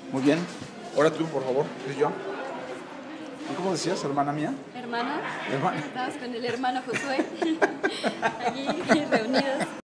Muy bien. Ahora tú, por favor, es yo. ¿Y cómo decías, hermana mía? Hermana, Hermana. estabas con el hermano Josué, aquí reunidos.